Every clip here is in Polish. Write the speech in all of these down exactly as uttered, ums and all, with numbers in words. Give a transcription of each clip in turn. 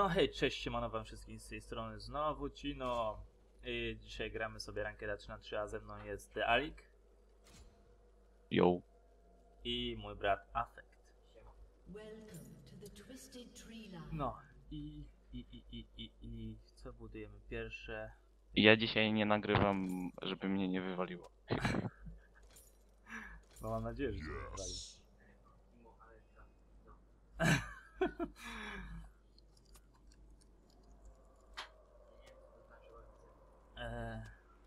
No hej, cześć, siemano wam wszystkim z tej strony znowu Cino. I dzisiaj gramy sobie Rankeda trzy na trzy, a ze mną jest The Alik. Yo. I mój brat Affect. No i, i, i, i, i, i co budujemy pierwsze? Ja dzisiaj nie nagrywam, żeby mnie nie wywaliło. No mam nadzieję, że się wywali. eee,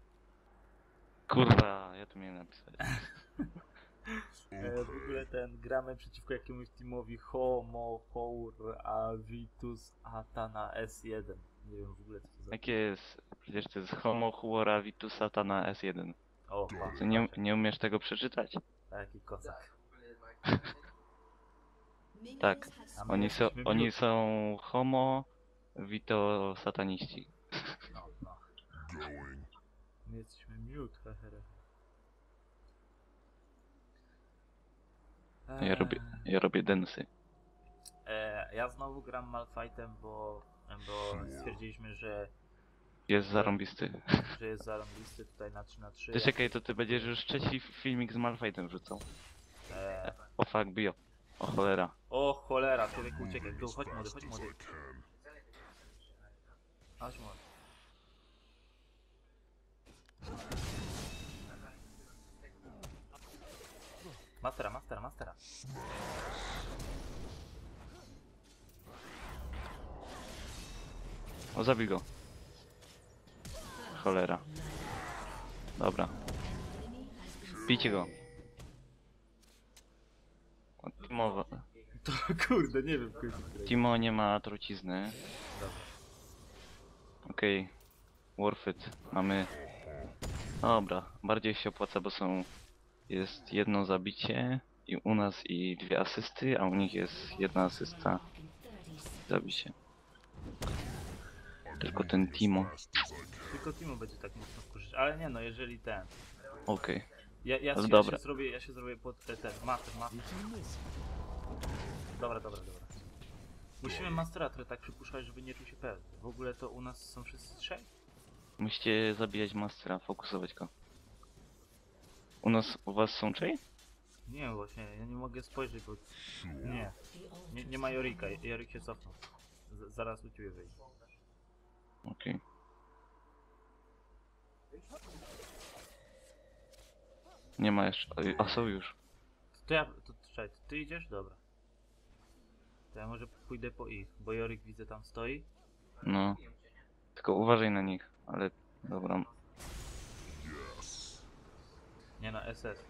Kurwa, ja tu miałem napisać. e, w ogóle ten, gramy przeciwko jakiemuś teamowi Homo Hour Avitus Atana S jeden. Nie wiem w ogóle co to za... Jakie jest? Przecież to jest Homo Huora Vitus Satana S jeden. O, pa, Co, nie, patrz, nie umiesz tego przeczytać? taki kozak. Tak. A my Oni są, jesteśmy oni miód. są Homo Vito Sataniści. No, no. My jesteśmy miód, hehehe. Ja robię, ja robię densy. E, ja znowu gram Malfightem, bo, bo stwierdziliśmy, że, Jest zarąbisty. że jest zarąbisty tutaj na trzy na trzy. Ty czekaj, to ty będziesz już trzeci filmik z Malfightem wrzucał. E, O fuck, bio. O cholera. o cholera, człowieku uciekaj. Tu, chodź młody, chodź młody. Chodź młody. Mastera, mastera, mastera. O, zabij go. Cholera. Dobra. Bijcie go. O, Timo, To kurde, nie wiem w końcu której. Timo nie ma trucizny. Dobra. Okej. Okay. Worth it. Mamy... Dobra. Bardziej się opłaca, bo są... Jest jedno zabicie i u nas i dwie asysty, a u nich jest jedna asysta. Zabicie. Tylko ten Timo. Tylko Timo będzie tak mocno wkurzyć, ale nie no, jeżeli ten... Okej. Okay. Ja, ja, No się, ja dobra. się zrobię, ja się zrobię pod e, ten, master, master. Dobra, dobra, dobra. Musimy mastera trochę tak przypuszczać, żeby nie czuł się pewny. W ogóle to u nas są wszyscy trzej? Musicie zabijać mastera, fokusować go. U nas, u was są trzej? Nie, właśnie, ja nie mogę spojrzeć, bo... Nie. Nie, nie ma Jorika, Jorik się cofnął. Z, zaraz u ciebie wyjdzie. Okej. Okay. Nie ma jeszcze, a są już. To ja, to czekaj, to ty idziesz? Dobra. To ja może pójdę po ich, bo Jorik widzę tam stoi. No. Tylko uważaj na nich, ale dobra. Nie no, S S.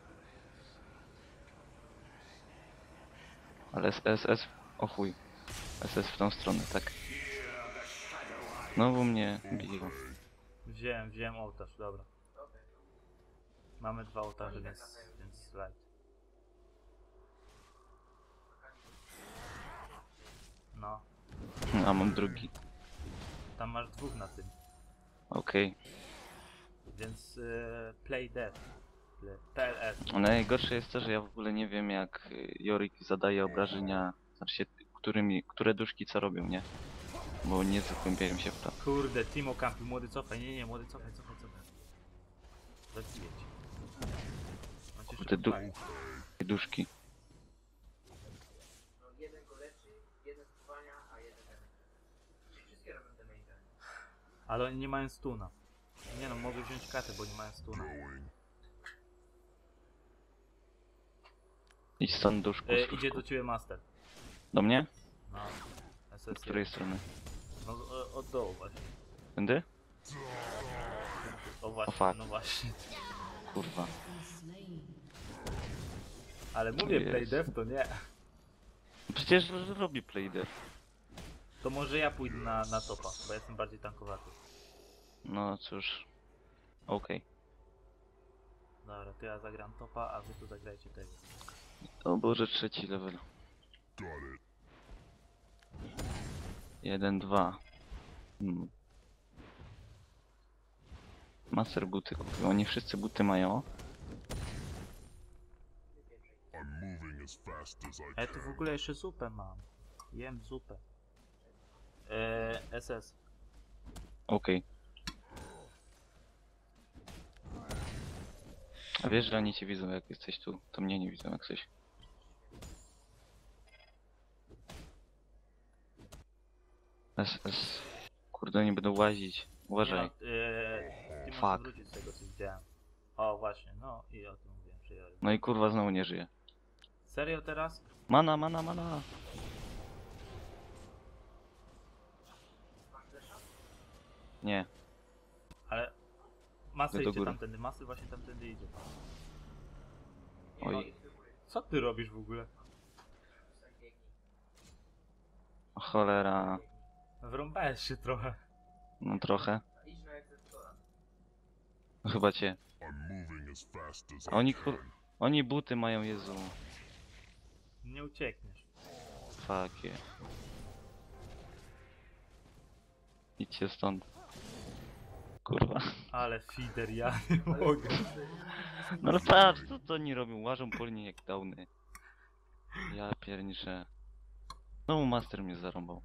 Ale S S, o chuj. S S w tą stronę, tak. Znowu mnie biją. Wziąłem, wziąłem ołtarz, dobra. Mamy dwa ołtarze, więc, więc slajd. No, A mam drugi. tam masz dwóch na tym, Okej. więc yy, play dead. Play, P L S. Okay. Najgorsze jest to, że ja w ogóle nie wiem jak Jorik zadaje obrażenia, znaczy się, którymi, które duszki co robią, nie? Bo nie zagłębiają się w to. Kurde, Timo kampi, młody cofaj, nie, nie, młody cofaj, cofaj, cofaj. Zabiję cię. On cię Kurde, szybko du pali. duszki. Jeden go leczy, jeden spływania, a jeden damage. Wszystkie robią damage. Ale oni nie mają stuna. Nie no, mogę wziąć katę, bo nie mają stuna. Idź stąd duszku, E, duszku. idzie do ciebie master. Do mnie? No, S Z S której strony? No, o- od dołu właśnie. Tędy? O właśnie, fuck. no właśnie. Kurwa. Ale mówię, Jest. play dev to nie. Przecież robi playdev. To może ja pójdę na, na topa, bo jestem bardziej tankowaty. No cóż. Okej. Dobra, to ja zagram topa, a wy tu zagrajcie tego. O Boże, trzeci level. Jeden, dwa. Hmm. Master buty kupił. Oni wszyscy buty mają. A ja tu w ogóle jeszcze zupę mam. Jem zupę. Eee, S S. Okej. A wiesz, że oni cię widzą jak jesteś tu, to mnie nie widzą jak coś. S, S. Kurde, nie będą łazić. Uważaj. Nie no, eee, ty Fuck. możesz wrócić z tego co widziałem. O właśnie, no i o tym mówiłem, że ja... No i kurwa znowu nie żyje. Serio teraz? Mana, mana, mana. Nie. Ale... Masy Idę do idzie góry. tamtędy, masy właśnie tamtędy idzie. Oj. Co ty robisz w ogóle? O cholera. Wrąbałeś się trochę. No trochę. Idź na egzekutora. No chyba cię. I'm moving as fast as A I oni can. kur... Oni buty mają, Jezu. Nie uciekniesz. Fuck yeah. Idźcie stąd. Kurwa. Ale feeder, ja nie mogę. No ale patrz, co to oni robią? Łażą po linii jak downy. Ja pierniczę. Znowu master mnie zarąbał.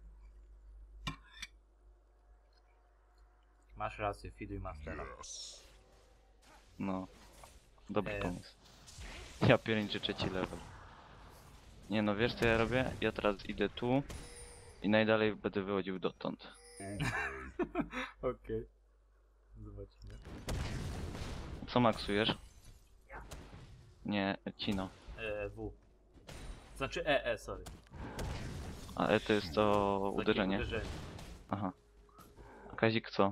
Masz rację, feeduj mastera. Yes. No. Dobry E. pomysł. Ja pierniczę trzeci level. Nie no, wiesz co ja robię? Ja teraz idę tu i najdalej będę wychodził dotąd. Okay. Okej. Zobaczymy. Co maksujesz? Nie, Cino. E, W. Znaczy E, E, sorry. A E to jest to Takie uderzenie. uderzenie. Aha. A Kazik co?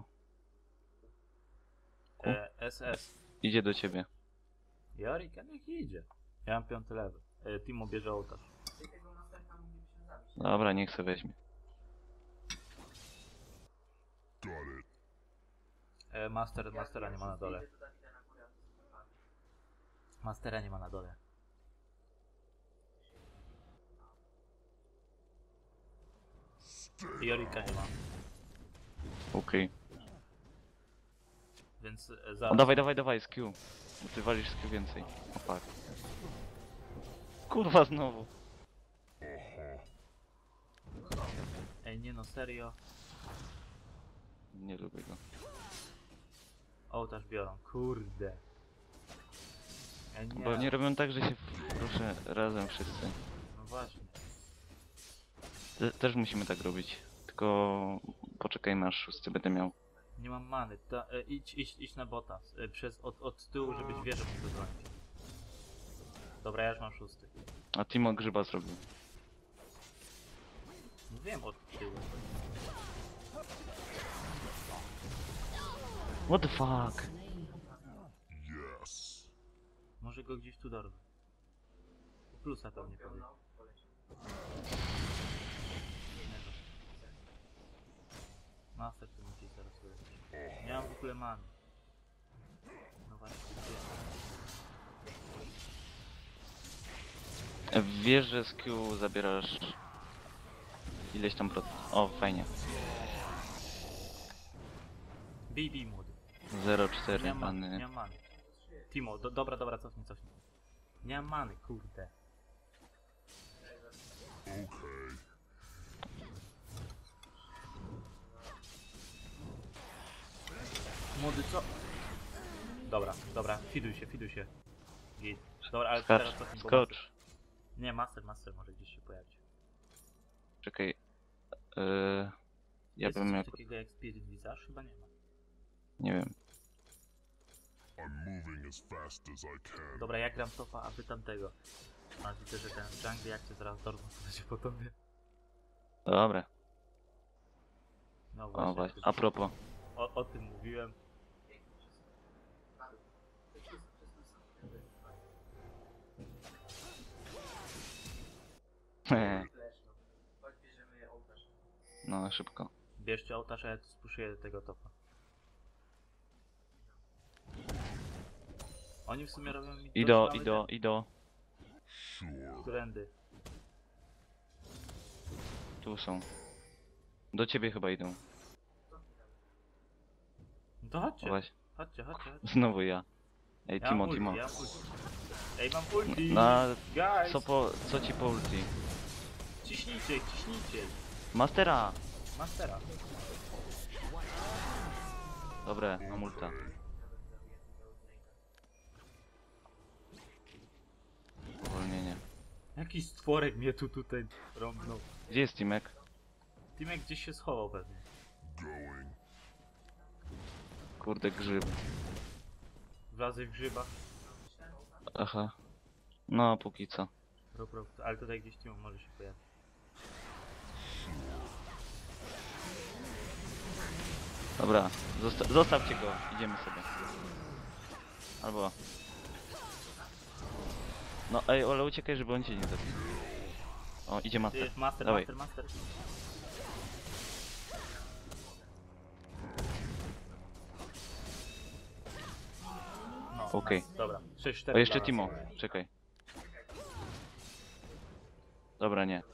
E, S S. Idzie do ciebie. Jarika niech idzie. Ja mam piąty level. E, Timo bierze ołtarz. Ty tego następna moglibyśmy zabić. Dobra, niech sobie weźmie. Got it. E, master, mastera nie ma na dole. Idę do Dawida na górę, a ty sobie wpadł. Mastera nie ma na dole. I Jorika nie ma. Okej. Więc e, O, zaraz. dawaj, dawaj, dawaj, z Q. Bo ty walisz z Q więcej. O fuck. Kurwa znowu. Ej, nie no, serio. Nie lubię go. Ołtarz biorą. Kurde. Ej, nie. Bo nie robią tak, że się proszę razem wszyscy. No właśnie. Te, też musimy tak robić. Tylko poczekajmy aż szósty będę miał. Nie mam many. Ta, e, idź, idź, idź na bota. E, przez, od, od tyłu, żebyś wieżę mógł bronić. Dobra, ja już mam szósty. A Timo grzyba zrobił. No wiem od tyłu. What the fuck? Yes. Może go gdzieś tu dorwę. Plusa pewnie powie. No, poleci. Master to musi zaraz wylecieć. Nie mam w ogóle many. No właśnie, gdzie? Wiesz, że z Q zabierasz ileś tam procent. O, fajnie. Bij, bij młody. zero Nie cztery mam many, nie many. mam many. Timo, do, dobra, dobra, cofnij, cofnij. Nie mam many, kurde. Okay. Młody, co? Dobra, dobra, fiduj się, fiduj się. Git. Dobra, ale teraz Skacz, cofnij, bo skocz. master- Nie, master, master może gdzieś się pojawić. Czekaj. Yy, ja Jest bym coś miał... takiego jak Spirit Visage? Chyba nie ma. Nie wiem. I'm moving as fast as I can. Dobra, ja gram topa, a wy tamtego. A widzę, że ten jungle jak cię zaraz dorwą, to będzie po tobie. Dobra. No O, właśnie, właśnie. A propos. o, o tym mówiłem. Na dół. To jest przez ten sam. Flash, no. Chodź, bierzemy ołtarz. No, szybko. Bierzcie ołtarz, a ja tu spuszuję tego topa. Oni w sumie robią mi Ido, dość mały ido, ido. Sure. ten- Którędy? Tu są. Do ciebie chyba idą. No to chodźcie, Właśnie. chodźcie, chodźcie, chodźcie. Znowu ja. Ej, Ja Timo, mam ulti, Timo. ja mam ulti. Ej, mam ulti! Na... Guys! Co po... Co ci po ulti? Ciśnijcie, ciśnijcie! Mastera! Mastera. Dobra, mam ulta. Uwolnienie. Jakiś stworek mnie tu tutaj rąbnął. Gdzie jest Timek? Timek gdzieś się schował pewnie. Going. Kurde, grzyb. Wlazłeś w grzyba. Aha. No, póki co. Rop, rop. Ale tutaj gdzieś Timo może się pojawić. Dobra, zosta zostawcie go, idziemy sobie. Albo... No ej, ale uciekaj, żeby on cię nie zabił. O, idzie Ty master. jest master, Dawaj. master, master. No, Okej. nice. Dobra, sześć cztery. O, jeszcze dla nas. Timo, czekaj. Dobra, nie.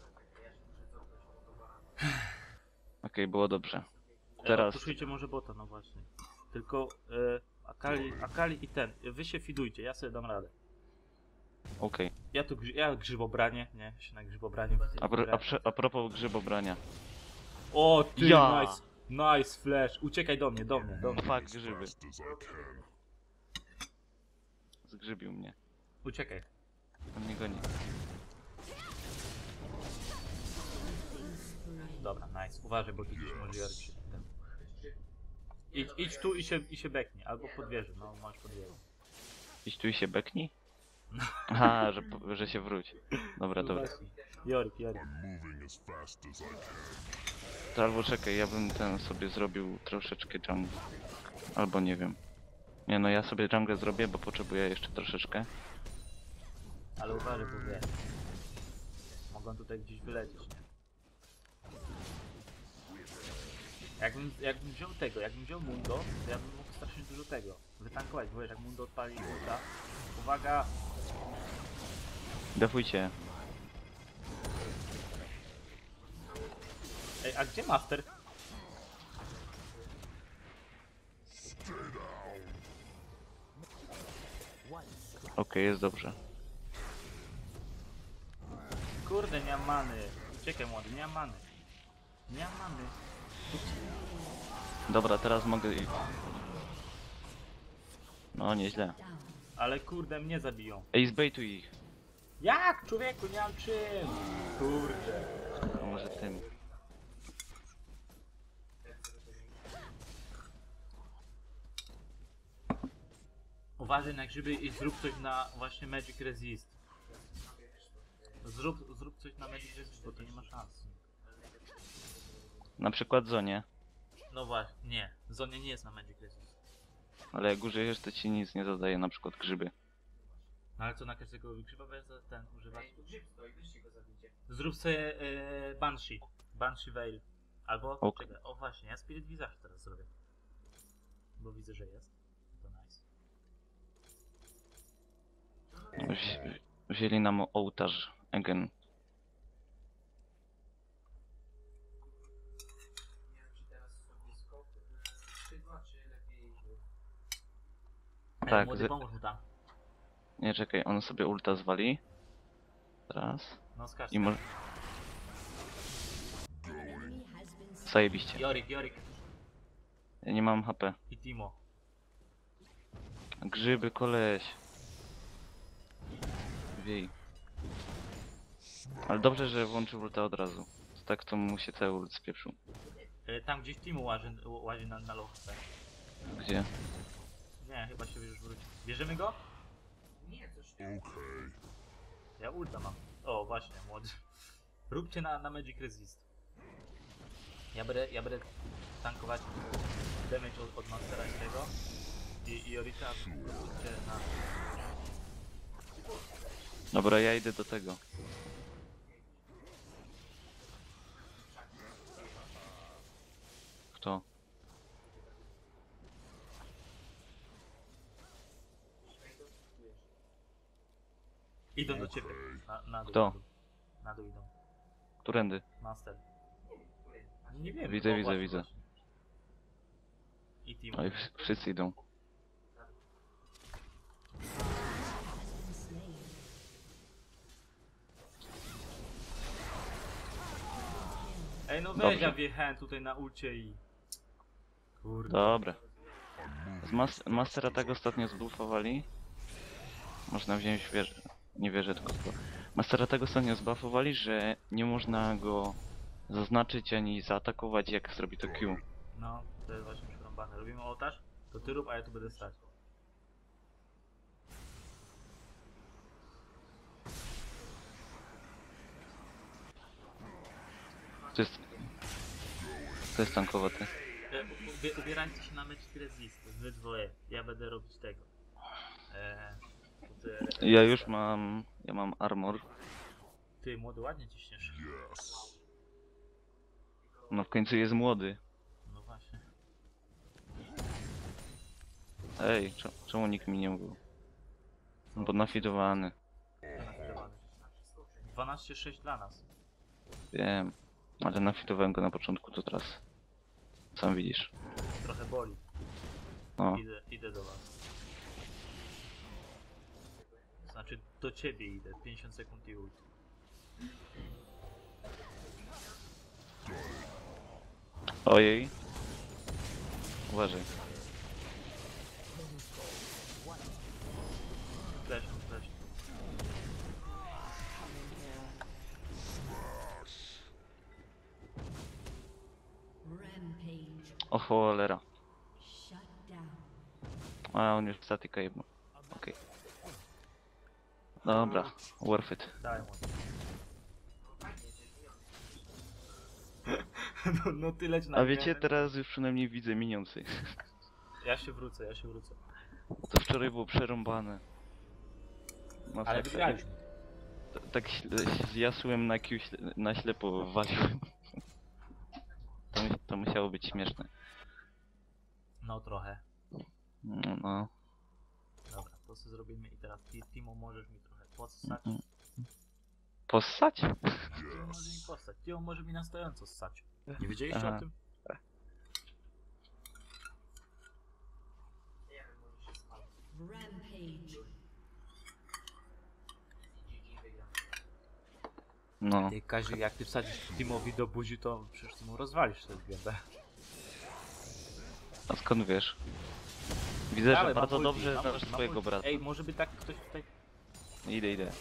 Okej, było dobrze. E, Teraz... Puszujcie może bota, no właśnie. Tylko e, Akali, Akali i ten. Wy się fidujcie, ja sobie dam radę. Okej. Ja tu grzy, ja grzybobranie, nie? Się na grzybobranie. A, pro, a, prze- a propos grzybobrania. O ty, Ja! nice, nice flash. Uciekaj do mnie, do mnie, do mnie. Fuck, grzyby. Fast as I can. Zgrzybił mnie. Uciekaj. On mnie goni. Dobra, nice. Uważaj, bo tu gdzieś może Jork się ten. Idź, idź tu i się, i się beknie, albo pod wieżę, no masz pod wieżę. Idź tu i się beknij? Aha, że, po- że się wróć. Dobra, No dobra. właśnie. Jork, Jork. I'm moving as fast as I can. To albo czekaj, ja bym ten sobie zrobił troszeczkę jungle. Albo nie wiem. Nie no, ja sobie jungle zrobię, bo potrzebuję jeszcze troszeczkę. Ale uważaj, bo wie. Mogą tutaj gdzieś wylecieć, nie? Jakbym, jakbym wziął tego, jakbym wziął Mundo, to ja bym mógł strasznie dużo tego wytankować, bo wiesz, jak Mundo odpali ulta. Uwaga! Defujcie. Ej, a gdzie Master? Okej, jest dobrze. Kurde, nie mam many. Czekaj młody, nie mam many. Nie mam many. Dobra, teraz mogę i... No, nieźle. Ale kurde, mnie zabiją. Ej, zbejtuj ich. Jak, człowieku, nie mam czym. Kurde. A może tym. Uważaj na grzyby i zrób coś na właśnie Magic Resist. Zrób, zrób coś na Magic Resist, bo to nie ma szans. Na przykład zonie. No właśnie, nie. Zonia nie jest na Magic Resist. Ale jak użyjesz, to ci nic nie zadaje, na przykład grzyby. No ale co, na każdego grzyba będziesz za ten używać? Ej, tu grzyb stoi, wyście go zabicie. Zrób sobie e, Banshee. Banshee Veil. Albo, Ok. czekaj, o właśnie, ja Spirit Visage teraz zrobię. Bo widzę, że jest. To nice. Wzi- Wzięli nam ołtarz. Again. Nie wiem, czy teraz sobie skok skrzydła, czy lepiej... Ej, Tak, młody, z- pomóż mu tam. Nie, czekaj, on sobie ulta zwali. Teraz. No skacz. I może... Zajebiście. Jorik, Jorik Ja nie mam H P. i Timo. Grzyby, koleś. Wiej. Ale dobrze, że włączył ulta od razu. Tak to mu się cały ult spieprzył. E, tam gdzieś Timo łazi, łazi na, na low H P. Gdzie? Nie, chyba się już wróci. Bierzemy go? Nie, coś tu. Okay. Ja ulta mam. O, właśnie, młody. Róbcie na, na Magic Resist. Ja będę, ja będę tankować damage od, od Mastera z tego. I, i Orita, a wy róbcie na... Dobra, ja idę do tego. Kto? Idą do ciebie. Na, na dół. Kto? Na dół, na dół idą. Którędy? Master. Nie wiem. Widzę, o, widzę, właśnie, widzę. właśnie. I Timo. Oj, wszyscy idą. Ej, no weź, Dobrze. ja wjechałem tutaj na ulcie i... Kurde. Dobra. Z mas Mastera tak ostatnio zbuffowali. Można wziąć wieżę. Nie wieżę, tylko to. Mastera tak ostatnio zbuffowali, że nie można go zaznaczyć ani zaatakować, jak zrobi to Q. No, to jest właśnie przerąbane. Robimy ołtarz? To ty rób, a ja tu będę stać. To jest... To jest tankowaty. E, ubie- ubierajcie się na mecz Resist, wy dwoje. Ja będę robić tego. E, ty, Ja już mam... Ja mam armor. Ty, młody, ładnie ciśniesz. Yes. No w końcu jest młody. No właśnie. Ej, cze- czemu nikt mi nie mówił? Bo nafidowany. dwanaście sześć dla nas. Wiem. Ale nafidowałem go na początku, to teraz... Sam widzisz. Trochę boli. No. Idę, idę do was. Znaczy, do ciebie idę. pięćdziesiąt sekund i ult. Ojej. Uważaj. Flash, flash. Rampage. O cholera. Shut down. A on już statyka jebał. Okej. Dobra, worth it. Daj młody. No, no ty leć na A wiecie, geny. teraz już przynajmniej widzę miniący. Ja się wrócę, ja się wrócę. To wczoraj było przerąbane. Ale Masakra. wygraliśmy. T- Tak śle- zjasłem na Q, śle- na ślepo waliłem. To, mu- to musiało być śmieszne. No trochę. No, no. Dobra, to sobie zrobimy i teraz ty, Timo, możesz mi trochę possać. Mm. Possać? Timo może mi possać. Timo może mi na stojąco ssać. Nie wiedzieliście Aha. o tym? Nie wiem, może się spał. Rampage. G G wygrał. No. Ty, Kazi, jak ty wsadzisz Timowi do buzi, to przecież ty mu rozwalisz tę gębę. A skąd wiesz? Widzę, Ale że mam bardzo ulti, dobrze mam znasz ulti, mam swojego ulti. brata. Ej, może by tak ktoś tutaj... Idę, idę.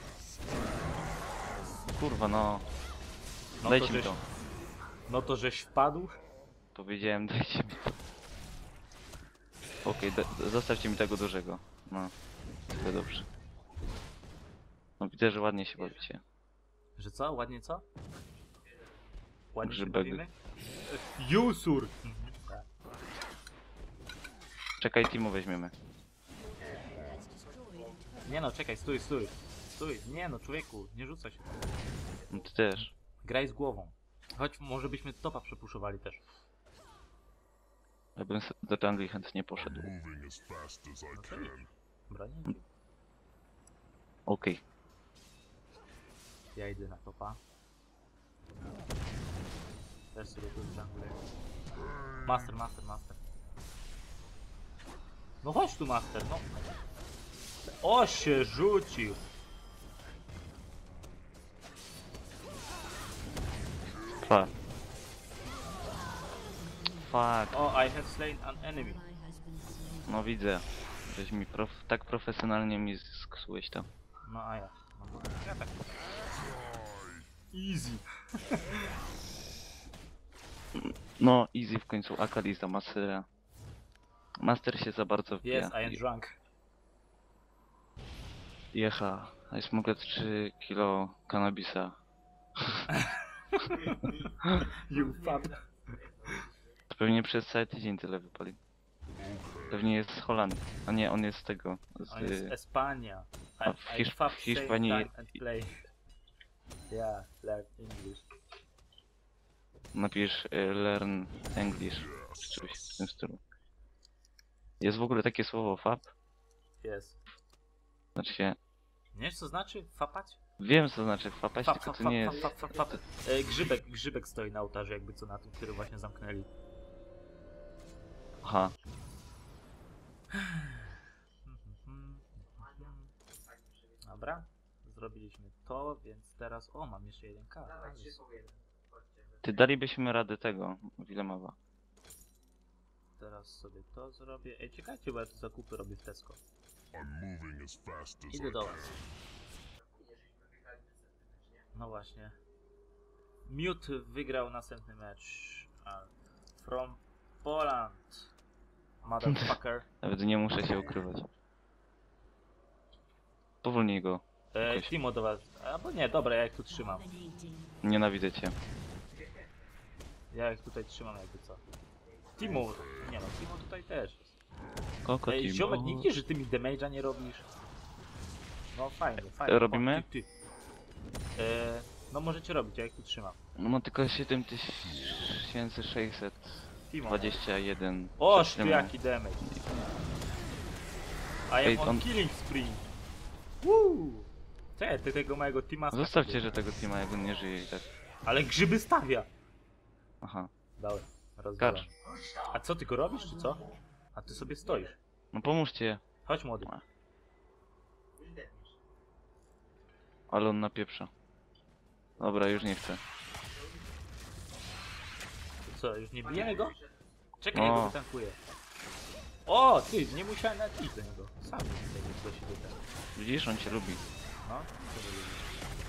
Kurwa, no. No Dajcie to mi żeś- to. No to żeś wpadł? Powiedziałem, dajcie mi to. Okej, da- zostawcie mi tego dużego. No. Tyle dobrze. No widzę, że ładnie się bawicie. Że co? Ładnie co? Ładnie się Grzybek. bawimy? Jusur! Czekaj, Timo weźmiemy. Has destroyed. Nie no, czekaj, stój, stój. Stój, nie no, człowieku, nie rzucaj się. No ty też. Graj z głową. Choć może byśmy topa przepuszowali też. Ja bym se- do jungli chętnie poszedł. Moving as fast as I can. Dobra, nie? Okej. Ja idę na topa. Też sobie tu jungle. Master, master, master. No chodź tu, master, no. O, się rzucił! Fuck. Fuck. O, I have slain an enemy. Ally has been slain. No widzę. Żeś mi prof tak profesjonalnie mi sksułeś to. No a ja. No, ja tak. Easy. No, easy w końcu. Akali za Mastera. Master się za bardzo wbija. Yes, I am drunk. Jecha. A jest mogę trzy kilo kanabisa. You fuck. To pewnie przez cały tydzień tyle wypali. Pewnie jest z Holandii. A nie, on jest z tego. Z... On jest Espania. I, A w I Hiszp- fuck w Hiszpanii- same time and play. Yeah, learn English. Napisz y, learn English. Czy czymś w tym stylu. Jest w ogóle takie słowo fab? Yes. Znaczy się... Nie wiesz co znaczy fapać? Wiem co znaczy fapać, Fap, tylko fap, to fap, nie fap, jest... fap, fap, fap. E, grzybek, grzybek stoi na ołtarzu jakby co na tym, który właśnie zamknęli. Aha. Dobra, zrobiliśmy to, więc teraz... O, mam jeszcze jeden K. Dawaj, nice. trzy po jeden. Chodźcie. Ty dalibyśmy radę tego, Wilemawa. Teraz sobie to zrobię. Ej, czekajcie, bo ja tu zakupy robię w Tesco. I'm moving as fast as Idę I do can. was. Jeżeli wygrali następny mecz, nie? No właśnie. Mute wygrał następny mecz. A, From Poland. Motherfucker. Nawet nie muszę się ukrywać. Powolnij go. E, Jakoś. Timo do was. Albo nie, dobra, ja ich tu trzymam. Dominating. Nienawidzę cię. Ja ich tutaj trzymam jakby co. Timo, nie no, Timo tutaj też jest. Koko Ej, Timo. ziomek, nie widzisz, że ty mi damage'a nie robisz? No fajnie, fajnie. E, robimy? O, ty, ty. E, no możecie robić, ja ich tu trzymam. No ma tylko siedem tysięcy sześćset Timo. dwadzieścia jeden. Oż ty Przytrzymam. jaki damage. I am Ej, on on- killing spree. Woo! Cze, ty tego mojego teama Zostawcie, że tego Tima, jak on nie żyje i tak. Ale grzyby stawia. Aha. Dobra, rozwalam. Kacz. A co, ty go robisz, czy co? A ty sobie stoisz. No pomóżcie. Chodź młody. Już dedniesz. Ale on napieprza. Dobra, już nie chcę. Co, już nie bijemy go? Czekaj, O. ja go wytankuję. O, ty, nie musiałem nawet iść do niego. Sam jest tego się do tego. Widzisz, on cię lubi. No, co wy lubicie?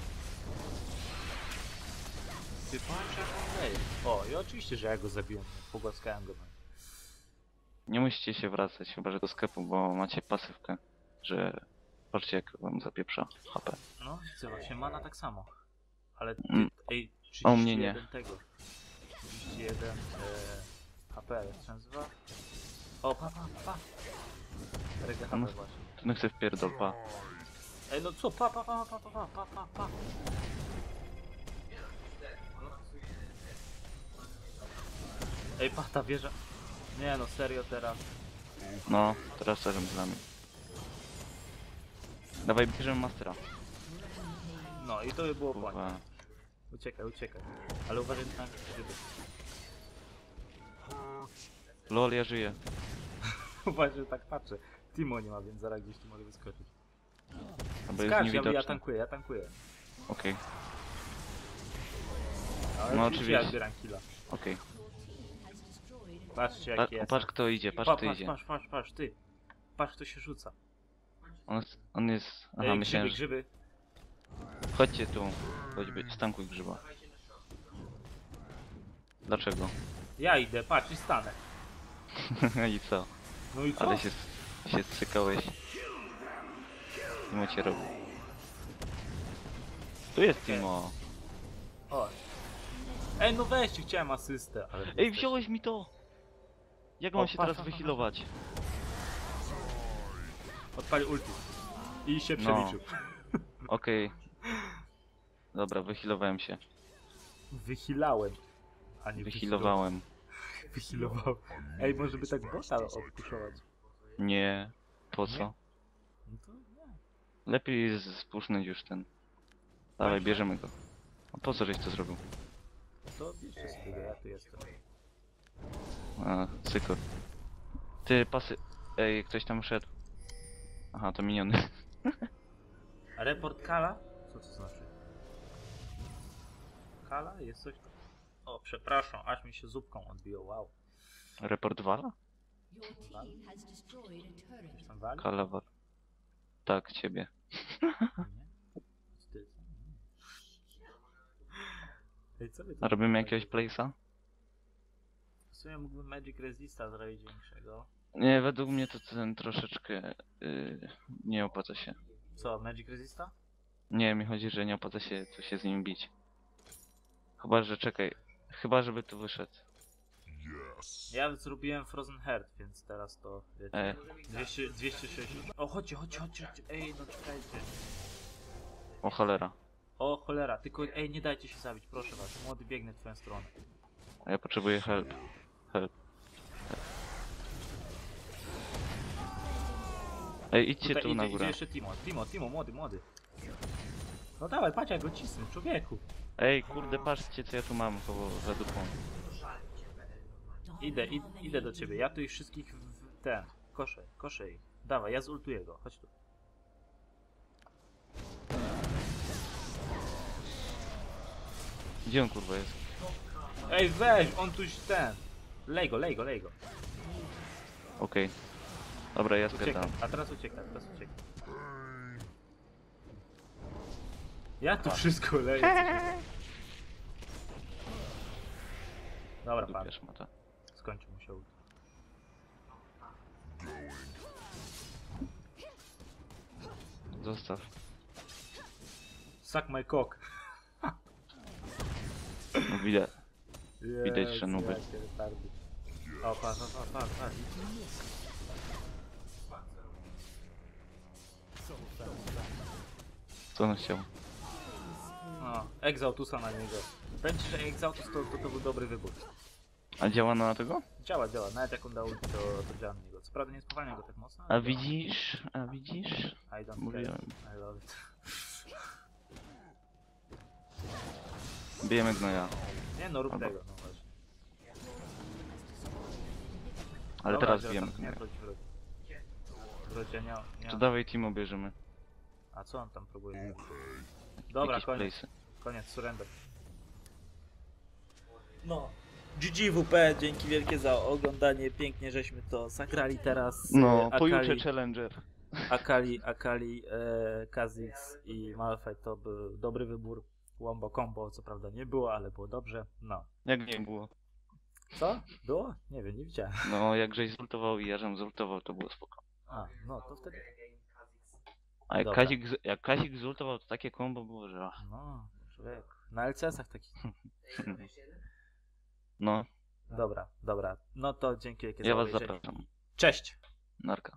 Ty patrz jak on leje. O, i oczywiście, że ja go zabiłem. Pogłaskałem go. Nie musicie się wracać, chyba że do sklepu, bo macie pasywkę, że... Patrzcie, jak wam zapieprza H P. No, widzę właśnie, mana tak samo. Ale ty, Mm. ej, O, mnie nie. trzydzieści jeden tego. trzydzieści jeden e, H P, jak się nazywa? O, pa, pa, pa. Rega H P No. właśnie. Ten chce wpierdol, pa. Ej, no co, pa, pa, pa, pa, pa, pa, pa, pa, pa. Ej, pa, ta wieża. Nie no, serio teraz. No, teraz razem z nami. Dawaj, bierzemy Mastera. No i to by było koniec. Kurwa. Uciekaj, uciekaj. Ale uważaj na grzyby. Lol, ja żyję. Uważaj, że tak patrzę. Timo nie ma, więc zaraz gdzieś tu może wyskoczyć. Albo jest Skacz, ja, ja niewidoczny. tankuję, ja tankuję. Okej, Ale No oczywiście ja oczywiście. zbieram killa. okej. Has destroyed Patrzcie Pa jaki jest. patrz kto idzie, patrz Pa, kto patrz, idzie. patrz, patrz, patrz, ty. Patrz kto się rzuca. On jest... On jest... Aha, Ej, grzyby, myślałem, że... grzyby. Chodźcie tu. Chodź być, stankuj grzyba. Dlaczego? Ja idę, patrz i stanę. I co? No i co? Ale się, się cykałeś. Timo cię robi. Tu jest Timo. O. Ej, no weźcie, chciałem asystę, ale... Ej, wziąłeś mi to! Jak O, mam się patrz, teraz patrz, patrz. wyhealować? Odpalił ulti. I się No. przeliczył. Okej. Dobra, wyhealowałem się. Wychilałem. A nie Wyhealowałem. Wychilował. Ej, może by tak bota odpuszować. Nie. Po co? No to nie. Lepiej z- spusznąć już ten. Dawaj, bierzemy go. A po co żeś to zrobił? To bierzcie sobie, ja tu jestem. A, cykor. Ty, pasy... Ej, ktoś tam szedł. Aha, to miniony. A report Kala? Co to znaczy? Kala? Jest coś? O, przepraszam, aż mi się zupką odbiło, wow. Report Wala? your team has destroyed a turret. Coś tam wali? Kalawar. Tak, ciebie. Nie? Co ty? Nie. Ej, co wy tu- A robimy jakiegoś place'a? W sumie mógłbym Magic Resista zrobić większego. Nie, według mnie to ten troszeczkę... Yy, nie opłaca się. Co, Magic Resista? Nie, mi chodzi, że nie opłaca się tu się z nim bić. Chyba, że czekaj. Chyba, żeby tu wyszedł. Yes. Ja zrobiłem Frozen Heart, więc teraz to wiecie. E, dwieście, dwieście sześćdziesiąt. O, chodźcie, chodźcie, chodźcie. chodźcie. Ej, no czekajcie. o cholera. O, cholera, tylko ej, nie dajcie się zabić, proszę was. Młody biegnę w twoją stronę. A ja potrzebuję help. Help. Ej, idźcie Tutaj tu idzie, na idzie górę. jeszcze Timo. Timo, Timo, młody, młody. No dawaj, patrz jak go cisnę, człowieku. Ej, kurde, patrzcie co ja tu mam koło za dupą. Idę, id, idę do ciebie. Ja tu ich wszystkich w w ten. Koszę, koszę ich. Dawaj, ja zultuję go, chodź tu. Gdzie on kurwa jest? Ej, weź, on tuś ten. Lej go, lej go, lej go. Okej. Dobra, ja Ucieka, zgadzam. a teraz ucieka, teraz ucieka. Ja tu wszystko leję. co się- Dobra, pan, Dupiesz mata. skończył mu się ult. Zostaw. Suck my cock. No widać. Widać, Jezu, że nuby. jakie retardy. O, pa, pa, pa, pa, pa. Co on chciał? No, Exautusa na niego. Powiem ci, że Exautus to, to, to był dobry wybór. A działa na tego? Działa, działa. Nawet jak on dał ult, to, to działa na niego. Co prawda nie spowalnia go tak mocno, A ale widzisz? A widzisz? I don't Mówiłem. care. I love it. Bijemy gnoja. Nie no, rób Albo- tego, no właśnie. Ale Dobra, teraz Ziotar, bijemy Nie gnoja. wchodź w rodzie. W rodzie nie, nie To dawaj Timo bierzemy. A co on tam próbuje zrobić? Dobra, Jakieś koniec, place'y. koniec, surrender. No. G G W P, dzięki wielkie za oglądanie, pięknie żeśmy to zagrali teraz. No, E, pojutrze Akali, Challenger. Akali, Akali, e, Kha'Zix i Malphite to był dobry wybór. Wombo combo co prawda nie było, ale było dobrze. No. Jak nie było? Co? Było? Nie wiem, nie widziałem. No, jak żeś zultował i ja żem zultował, to było spoko. A, no to wtedy. A jak Dobra. Kazik, z- jak Kazik zultował, to takie kombo było, że... ach. No, człowiek. Na L C S-ach taki. No, Dobra, dobra. No to dzięki wielkie ja za was obejrzenie. zapraszam. Cześć! Narka.